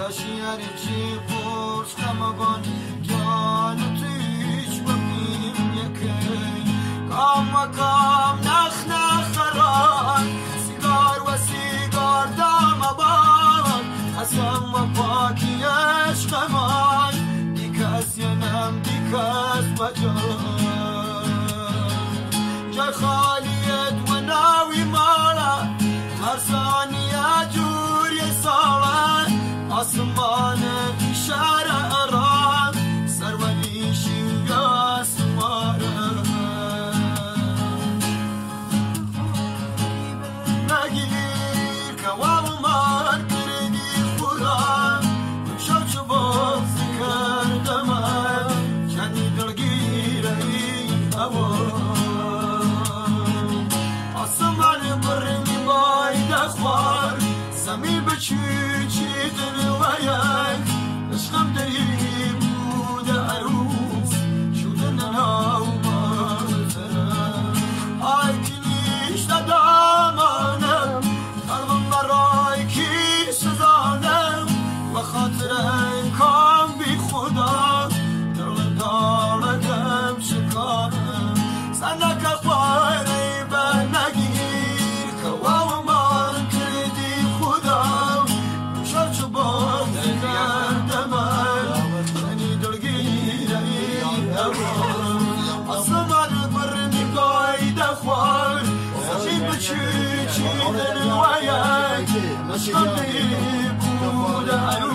شیرچی پرس کمگان گیان تویش ببین یکی کام نخ خران سیگار و سیگار دام بان حسم و پاکی عشق من بیکس ینم بیکس بجان جای خالیت و ناوی مالا هر ثانیه جوری ساله آسمان بیشاره ارام سرولیشی یا سماره نگیر کوام من کردی خورم شو چو باز کردم کنی دلگیره ای هوا آسمان برمی باید خوار زمین بچی دل و یک عشقم دری بود عروس شده نناو مالترم آی کنیش دامانم قلبم برای کی سزانم و خاطر این کام بی خدا دل دارم شکارم سنک خواره به نگیر کوام من کردی خدا شو باز کردم منی دلگیره ای آسمان برمی باید خوار زمین بچی دل و یک عشقم بود